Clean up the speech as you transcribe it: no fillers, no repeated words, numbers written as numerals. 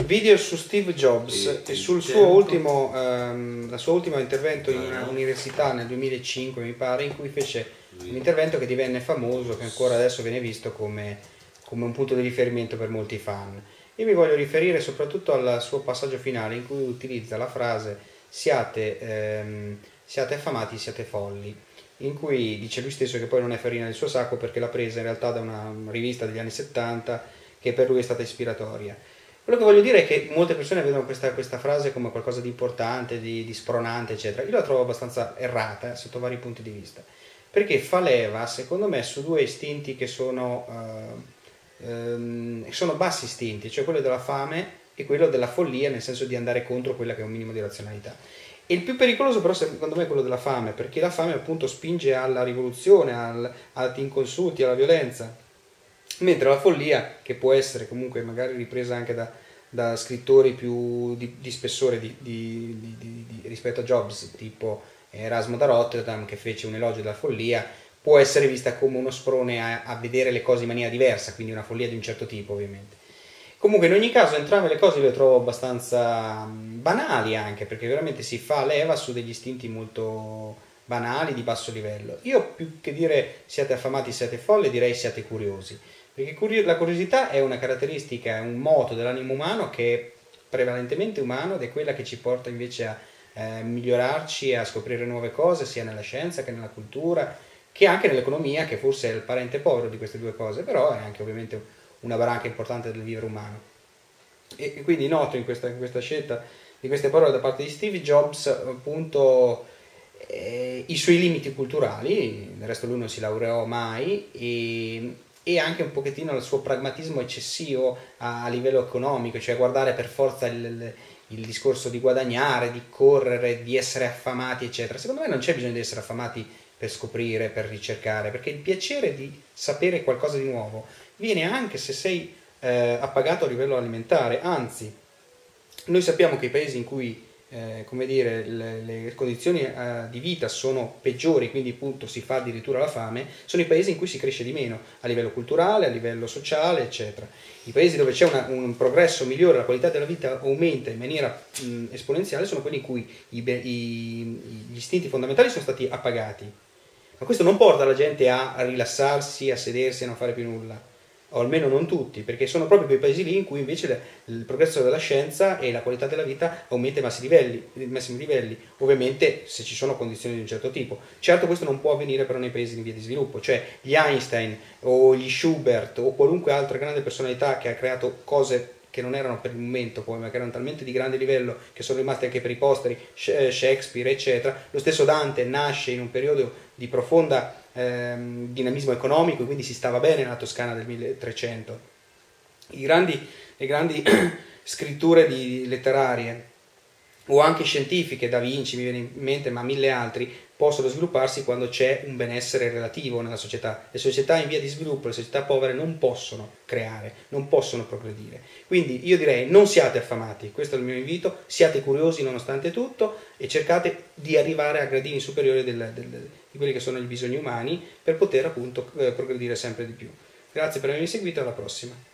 video su Steve Jobs e sul suo ultimo, il suo ultimo intervento in un'università nel 2005 mi pare, in cui fece un intervento che divenne famoso, che ancora adesso viene visto come un punto di riferimento per molti fan. Io mi voglio riferire soprattutto al suo passaggio finale in cui utilizza la frase siate affamati, siate folli, in cui dice lui stesso che poi non è farina del suo sacco perché l'ha presa in realtà da una rivista degli anni 70 che per lui è stata ispiratoria. Quello che voglio dire è che molte persone vedono questa frase come qualcosa di importante, di spronante, eccetera. Io la trovo abbastanza errata sotto vari punti di vista, perché fa leva, secondo me, su due istinti che sono bassi istinti, cioè quello della fame e quello della follia, nel senso di andare contro quella che è un minimo di razionalità. E il più pericoloso però secondo me è quello della fame, perché la fame appunto spinge alla rivoluzione, ad atti inconsulti, alla violenza, mentre la follia, che può essere comunque magari ripresa anche da scrittori più di spessore rispetto a Jobs, tipo Erasmo da Rotterdam, che fece un elogio della follia, può essere vista come uno sprone a vedere le cose in maniera diversa, quindi una follia di un certo tipo ovviamente. Comunque in ogni caso entrambe le cose le trovo abbastanza banali, anche perché veramente si fa leva su degli istinti molto banali, di basso livello. Io più che dire siate affamati, siate folli, direi siate curiosi, perché la curiosità è una caratteristica, è un moto dell'animo umano che è prevalentemente umano ed è quella che ci porta invece a migliorarci e a scoprire nuove cose, sia nella scienza che nella cultura, che anche nell'economia, che forse è il parente povero di queste due cose, però è anche ovviamente una branca importante del vivere umano. E quindi noto in questa scelta di queste parole da parte di Steve Jobs appunto i suoi limiti culturali, del resto lui non si laureò mai, e anche un pochettino il suo pragmatismo eccessivo a livello economico, cioè guardare per forza il discorso di guadagnare, di correre, di essere affamati, eccetera. Secondo me non c'è bisogno di essere affamati per scoprire, per ricercare, perché il piacere di sapere qualcosa di nuovo viene anche se sei appagato a livello alimentare. Anzi, noi sappiamo che i paesi in cui come dire, le condizioni di vita sono peggiori, quindi appunto si fa addirittura la fame, sono i paesi in cui si cresce di meno a livello culturale, a livello sociale, eccetera. I paesi dove c'è un progresso migliore, la qualità della vita aumenta in maniera esponenziale, sono quelli in cui gli istinti fondamentali sono stati appagati. Ma questo non porta la gente a rilassarsi, a sedersi, a non fare più nulla, o almeno non tutti, perché sono proprio quei paesi lì in cui invece il progresso della scienza e la qualità della vita aumenta ai massimi livelli, ovviamente se ci sono condizioni di un certo tipo. Certo questo non può avvenire però nei paesi in via di sviluppo, cioè gli Einstein o gli Schubert o qualunque altra grande personalità che ha creato cose che non erano per il momento poi, ma che erano talmente di grande livello che sono rimasti anche per i posteri, Shakespeare, eccetera. Lo stesso Dante nasce in un periodo di profonda dinamismo economico, quindi si stava bene nella Toscana del 1300. Le grandi scritture letterarie o anche scientifiche, Da Vinci mi viene in mente, ma mille altri, possono svilupparsi quando c'è un benessere relativo nella società. Le società in via di sviluppo, le società povere non possono creare, non possono progredire. Quindi io direi non siate affamati, questo è il mio invito, siate curiosi nonostante tutto e cercate di arrivare a gradini superiori di quelli che sono i bisogni umani per poter appunto progredire sempre di più. Grazie per avermi seguito, alla prossima.